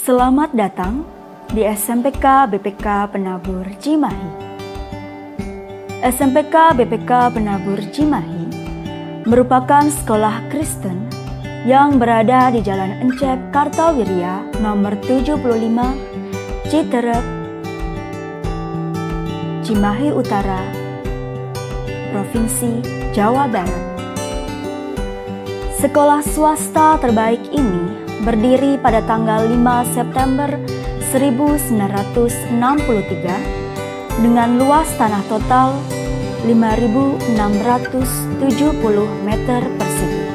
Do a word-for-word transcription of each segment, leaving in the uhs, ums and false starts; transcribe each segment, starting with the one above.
Selamat datang di S M P K B P K Penabur Cimahi. S M P K B P K Penabur Cimahi merupakan sekolah Kristen yang berada di Jalan Encep Kartawirya nomor tujuh puluh lima, Citerep, Cimahi Utara, Provinsi Jawa Barat. Sekolah swasta terbaik ini berdiri pada tanggal lima September seribu sembilan ratus enam puluh tiga dengan luas tanah total lima ribu enam ratus tujuh puluh meter persegi.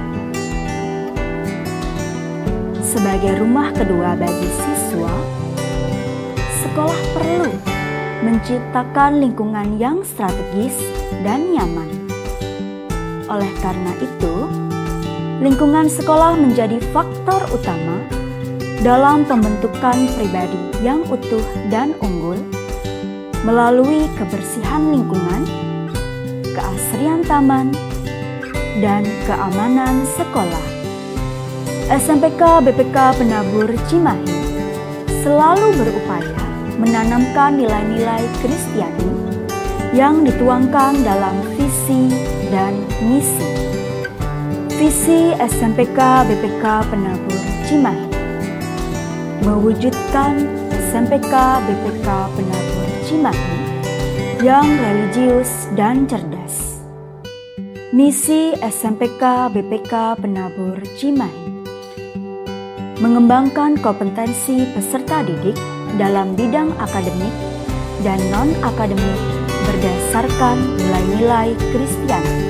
Sebagai rumah kedua bagi siswa, sekolah perlu menciptakan lingkungan yang strategis dan nyaman. Oleh karena itu, lingkungan sekolah menjadi faktor utama dalam pembentukan pribadi yang utuh dan unggul melalui kebersihan lingkungan, keasrian taman, dan keamanan sekolah. S M P K B P K Penabur Cimahi selalu berupaya menanamkan nilai-nilai Kristiani yang dituangkan dalam visi dan misi. Visi S M P K B P K Penabur Cimahi mewujudkan S M P K B P K Penabur Cimahi yang religius dan cerdas. Misi S M P K B P K Penabur Cimahi mengembangkan kompetensi peserta didik dalam bidang akademik dan non-akademik berdasarkan nilai-nilai Kristiani.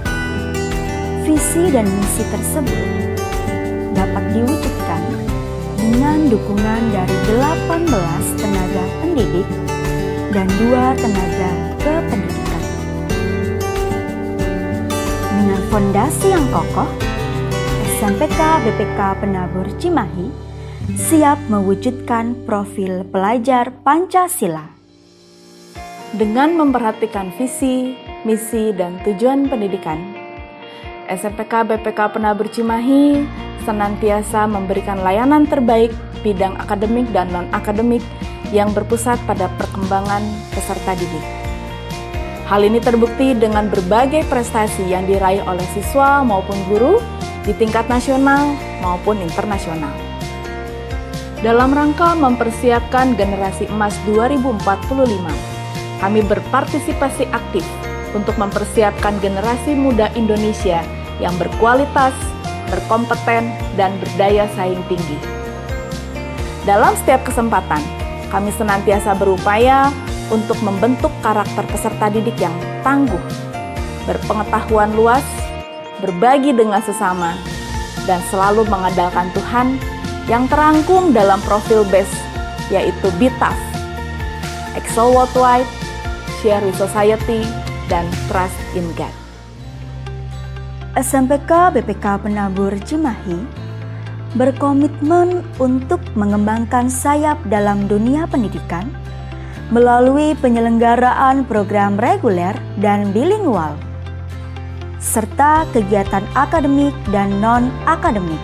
Visi dan misi tersebut dapat diwujudkan dengan dukungan dari delapan belas tenaga pendidik dan dua tenaga kependidikan. Dengan fondasi yang kokoh, S M P K B P K Penabur Cimahi siap mewujudkan profil pelajar Pancasila. Dengan memperhatikan visi, misi, dan tujuan pendidikan, S M P K B P K Penabur Cimahi senantiasa memberikan layanan terbaik bidang akademik dan non-akademik yang berpusat pada perkembangan peserta didik. Hal ini terbukti dengan berbagai prestasi yang diraih oleh siswa maupun guru di tingkat nasional maupun internasional. Dalam rangka mempersiapkan generasi emas dua ribu empat puluh lima, kami berpartisipasi aktif untuk mempersiapkan generasi muda Indonesia yang berkualitas, berkompeten, dan berdaya saing tinggi. Dalam setiap kesempatan, kami senantiasa berupaya untuk membentuk karakter peserta didik yang tangguh, berpengetahuan luas, berbagi dengan sesama, dan selalu mengandalkan Tuhan yang terangkum dalam profil B E S, yaitu B T A F, Excel Worldwide, Share with Society, dan Trust in God. S M P K B P K Penabur Cimahi berkomitmen untuk mengembangkan sayap dalam dunia pendidikan melalui penyelenggaraan program reguler dan bilingual, serta kegiatan akademik dan non-akademik.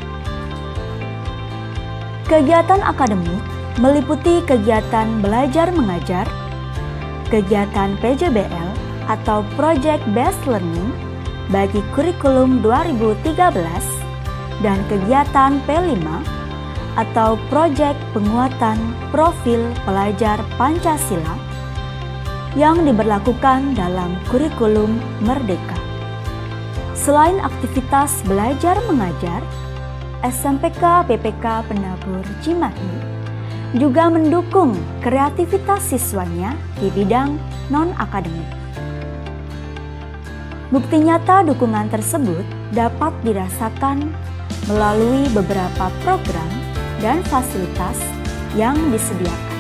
Kegiatan akademik meliputi kegiatan belajar mengajar, kegiatan P J B L atau Project Based Learning bagi kurikulum dua ribu tiga belas dan kegiatan P lima atau Project Penguatan Profil Pelajar Pancasila yang diberlakukan dalam kurikulum Merdeka. Selain aktivitas belajar mengajar, S M P K B P K Penabur Cimahi juga mendukung kreativitas siswanya di bidang non-akademik. Bukti nyata dukungan tersebut dapat dirasakan melalui beberapa program dan fasilitas yang disediakan.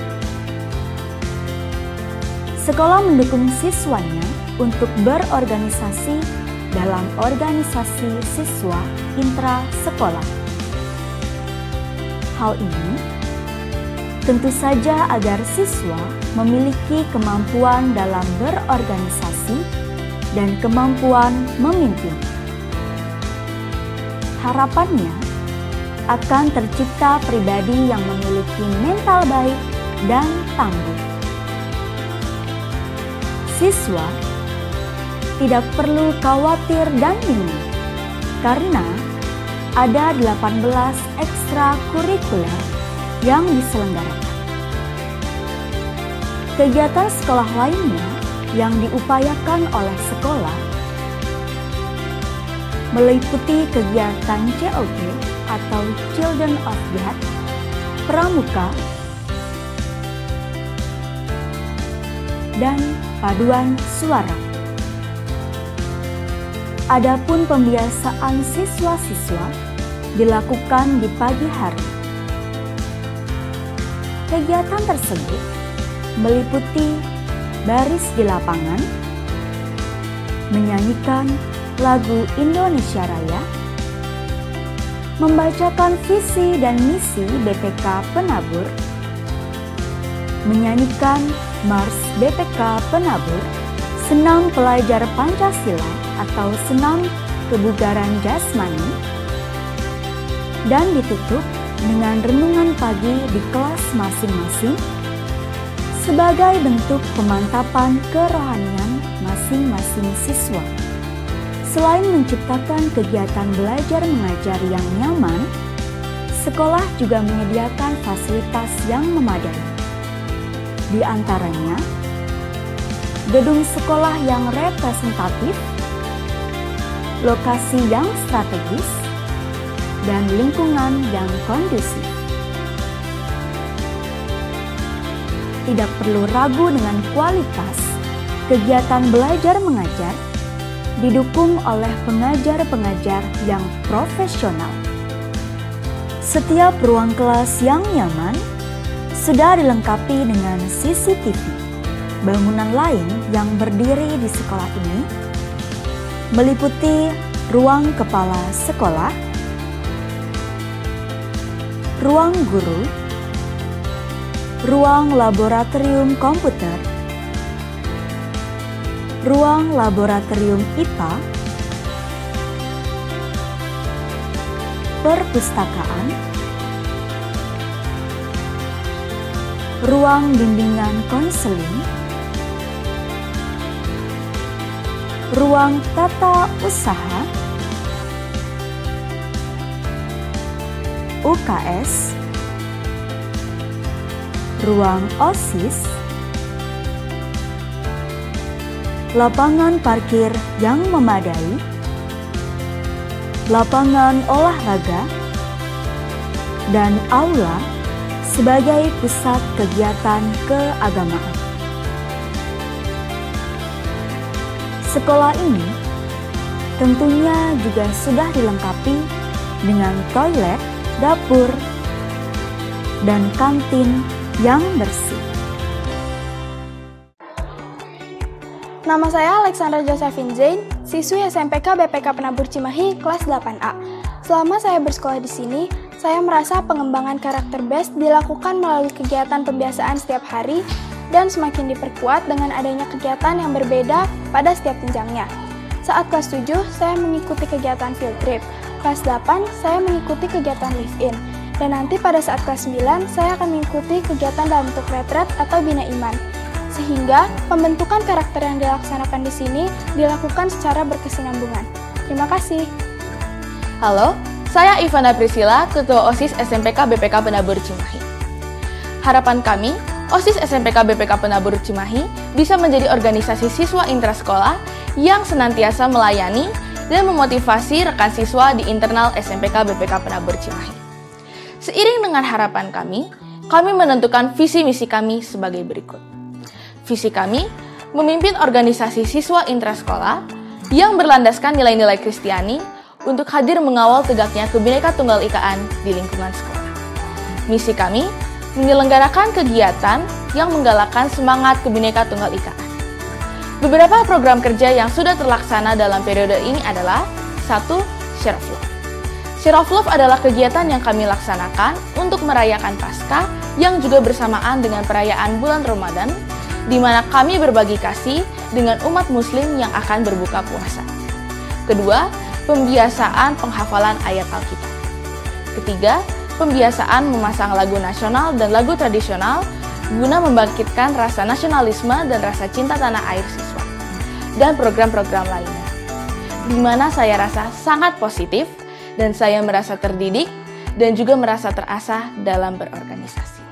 Sekolah mendukung siswanya untuk berorganisasi dalam organisasi siswa intra-sekolah. Hal ini tentu saja agar siswa memiliki kemampuan dalam berorganisasi dan kemampuan memimpin. Harapannya, akan tercipta pribadi yang memiliki mental baik dan tangguh. Siswa tidak perlu khawatir dan bingung karena ada delapan belas ekstrakurikuler yang diselenggarakan. Kegiatan sekolah lainnya yang diupayakan oleh sekolah meliputi kegiatan C O G atau Children of God, pramuka, dan paduan suara. Adapun pembiasaan siswa-siswa dilakukan di pagi hari. Kegiatan tersebut meliputi baris di lapangan, menyanyikan lagu Indonesia Raya, membacakan visi dan misi B P K Penabur, menyanyikan Mars B P K Penabur, senam pelajar Pancasila atau senam kebugaran jasmani, dan ditutup dengan renungan pagi di kelas masing-masing sebagai bentuk pemantapan kerohanian masing-masing siswa. Selain menciptakan kegiatan belajar mengajar yang nyaman, sekolah juga menyediakan fasilitas yang memadai. Di antaranya, gedung sekolah yang representatif, lokasi yang strategis, dan lingkungan yang kondusif. Tidak perlu ragu dengan kualitas kegiatan belajar mengajar, didukung oleh pengajar-pengajar yang profesional. Setiap ruang kelas yang nyaman sudah dilengkapi dengan C C T V. Bangunan lain yang berdiri di sekolah ini meliputi ruang kepala sekolah, ruang guru, ruang laboratorium komputer, ruang laboratorium I P A, perpustakaan, ruang bimbingan konseling, ruang tata usaha, U K S, ruang OSIS, lapangan parkir yang memadai, lapangan olahraga, dan aula sebagai pusat kegiatan keagamaan. Sekolah ini tentunya juga sudah dilengkapi dengan toilet, dapur, dan kantin yang bersih. Nama saya Alexandra Josephine Zain, siswi S M P K B P K Penabur Cimahi kelas delapan A. Selama saya bersekolah di sini, saya merasa pengembangan karakter B E S dilakukan melalui kegiatan pembiasaan setiap hari dan semakin diperkuat dengan adanya kegiatan yang berbeda pada setiap jenjangnya. Saat kelas tujuh, saya mengikuti kegiatan field trip. Kelas delapan, saya mengikuti kegiatan live-in. Dan nanti pada saat kelas sembilan, saya akan mengikuti kegiatan dalam bentuk retret atau bina iman. Sehingga pembentukan karakter yang dilaksanakan di sini dilakukan secara berkesinambungan. Terima kasih. Halo, saya Ivana Priscilla, Ketua OSIS S M P K B P K Penabur Cimahi. Harapan kami, OSIS S M P K B P K Penabur Cimahi bisa menjadi organisasi siswa intrasekolah yang senantiasa melayani dan memotivasi rekan siswa di internal S M P K B P K Penabur Cimahi. Seiring dengan harapan kami, kami menentukan visi misi kami sebagai berikut. Visi kami memimpin organisasi siswa intrasekolah yang berlandaskan nilai-nilai Kristiani untuk hadir mengawal tegaknya Kebhinneka Tunggal Ikaan di lingkungan sekolah. Misi kami menyelenggarakan kegiatan yang menggalakkan semangat Kebhinneka Tunggal Ikaan. Beberapa program kerja yang sudah terlaksana dalam periode ini adalah satu. Share of Love. Share of Love adalah kegiatan yang kami laksanakan untuk merayakan Paskah yang juga bersamaan dengan perayaan bulan Ramadan, di mana kami berbagi kasih dengan umat muslim yang akan berbuka puasa. Kedua, pembiasaan penghafalan ayat Alkitab. Ketiga, pembiasaan memasang lagu nasional dan lagu tradisional guna membangkitkan rasa nasionalisme dan rasa cinta tanah air siswa. Dan program-program lainnya, di mana saya rasa sangat positif dan saya merasa terdidik dan juga merasa terasah dalam berorganisasi.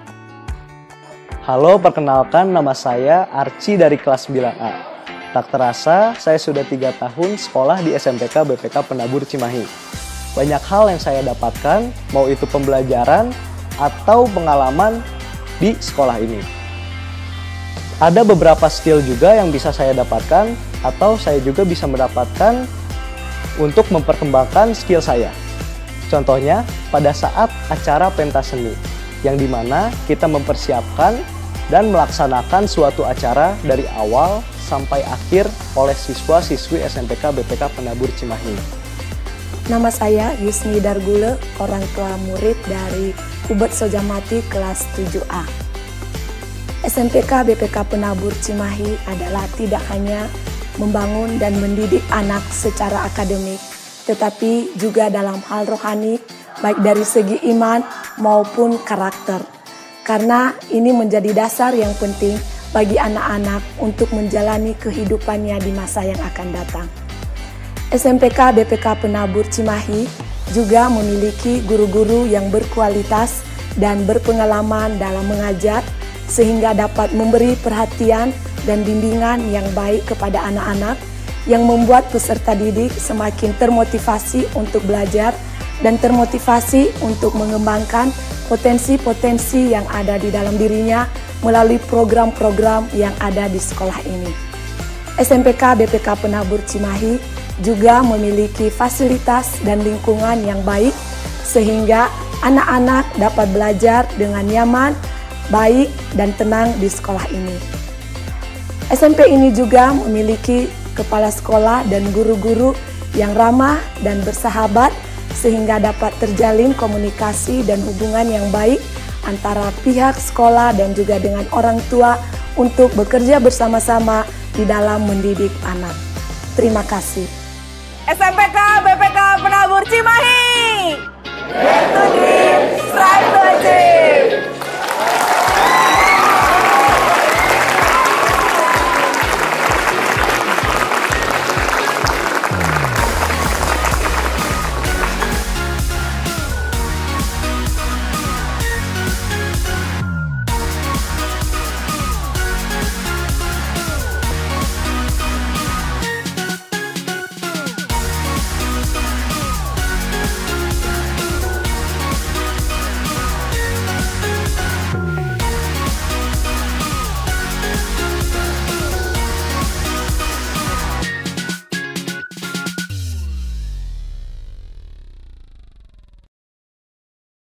Halo, perkenalkan nama saya Arci dari kelas sembilan A. Tak terasa, saya sudah tiga tahun sekolah di S M P K B P K Penabur Cimahi. Banyak hal yang saya dapatkan, mau itu pembelajaran atau pengalaman di sekolah ini. Ada beberapa skill juga yang bisa saya dapatkan atau saya juga bisa mendapatkan untuk memperkembangkan skill saya. Contohnya pada saat acara pentas seni, yang dimana kita mempersiapkan dan melaksanakan suatu acara dari awal sampai akhir oleh siswa-siswi S M P K B P K Penabur Cimahi. Nama saya Yusni Dargule, orang tua murid dari Hubert Sojamati kelas tujuh A. S M P K B P K Penabur Cimahi adalah tidak hanya membangun dan mendidik anak secara akademik, tetapi juga dalam hal rohani, baik dari segi iman maupun karakter. Karena ini menjadi dasar yang penting bagi anak-anak untuk menjalani kehidupannya di masa yang akan datang. S M P K B P K Penabur Cimahi juga memiliki guru-guru yang berkualitas dan berpengalaman dalam mengajar, sehingga dapat memberi perhatian dan bimbingan yang baik kepada anak-anak, yang membuat peserta didik semakin termotivasi untuk belajar dan termotivasi untuk mengembangkan potensi-potensi yang ada di dalam dirinya melalui program-program yang ada di sekolah ini. S M P K B P K Penabur Cimahi juga memiliki fasilitas dan lingkungan yang baik sehingga anak-anak dapat belajar dengan nyaman, baik, dan tenang di sekolah ini. S M P ini juga memiliki kepala sekolah dan guru-guru yang ramah dan bersahabat sehingga dapat terjalin komunikasi dan hubungan yang baik antara pihak sekolah dan juga dengan orang tua untuk bekerja bersama-sama di dalam mendidik anak. Terima kasih. S M P K B P K Penabur Cimahi. Dare to dream, strive to achieve.